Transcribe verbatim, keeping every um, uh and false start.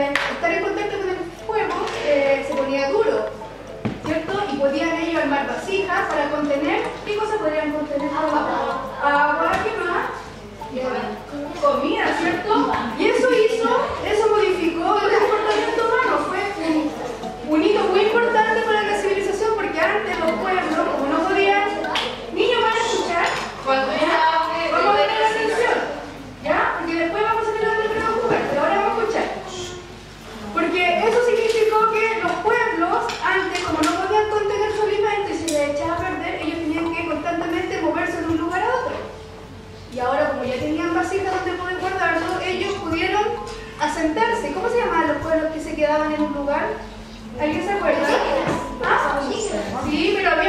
eh, estar en contacto con el fuego eh, se ponía duro, ¿cierto? Y podían ellos armar vasijas para contener. ¿Qué cosas podrían contener? Agua. Agua, ¿qué más? Comida, ¿cierto? Y eso hizo, eso modificó el comportamiento humano. Fue un, un hito muy importante para la civilización, porque antes los pueblos, como no podían, niños van a escuchar, cuando ya vamos a ver la atención, ¿ya? Porque después vamos a tener que preocupar, pero ahora vamos a escuchar. Porque eso significó que los pueblos, antes, como no podían contener su alimento y se les echaba a perder, ellos tenían que constantemente moverse de un lugar a otro. Y ahora, como ya tenían vasijas donde poder guardarlo, ellos pudieron asentarse. ¿Cómo se llamaban los pueblos que se quedaban en un lugar? ¿Alguien se acuerda? ¿Ah? Sí, pero había